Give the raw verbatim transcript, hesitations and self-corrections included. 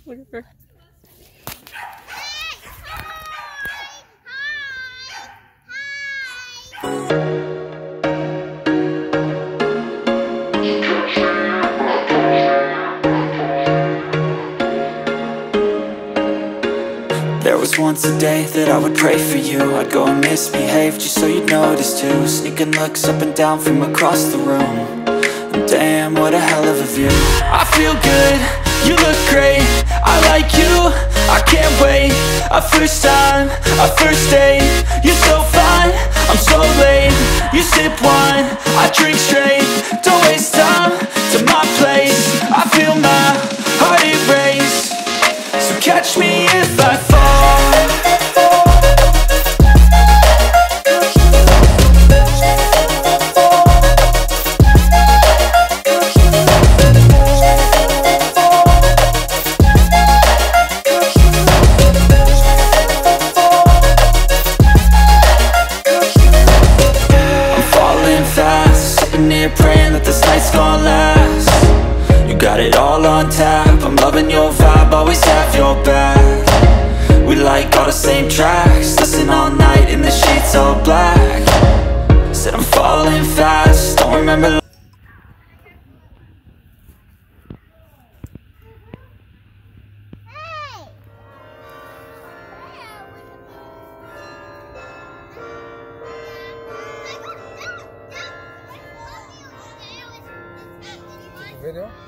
Look at her. There was once a day that I would pray for you. I'd go and misbehave just so you'd notice too. Sneaking looks up and down from across the room. And damn, what a hell of a view. I feel good, you look great, I like you, I can't wait. A first time, a first date. You're so fine, I'm so late. You sip wine, I drink straight. Don't waste time to my place. I feel my heart erase. So catch me if I fall. Praying that this night's gonna last. You got it all on tap, I'm loving your vibe, always have your back. We like all the same tracks, listen all night in the sheets all black. Said I'm falling fast, don't remember. Video?